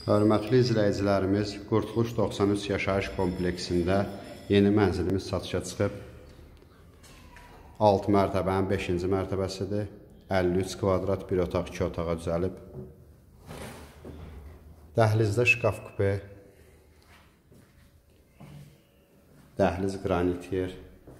Hörmətli izləyicilərimiz, Qurtuluş 93 yaşayış kompleksində yeni mənzilimiz satışa çıxıb. 6 mərtəbənin 5-ci mərtəbəsidir. 53 kvadrat bir otaq 2 otağa düzəlib. Dəhlizdə şkaf kupe, dəhliz qranit yer.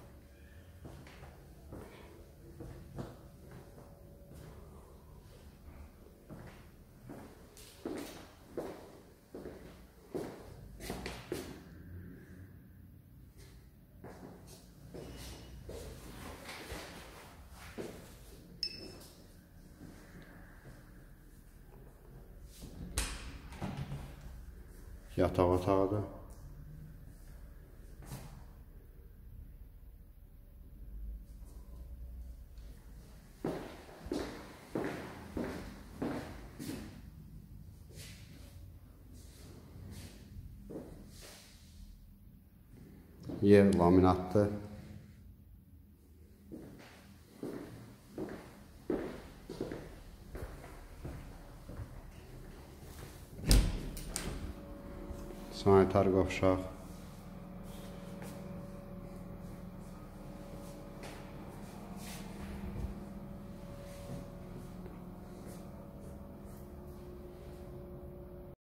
Yataq otağıdır. Yer laminatdır. Sanitar qovşaq.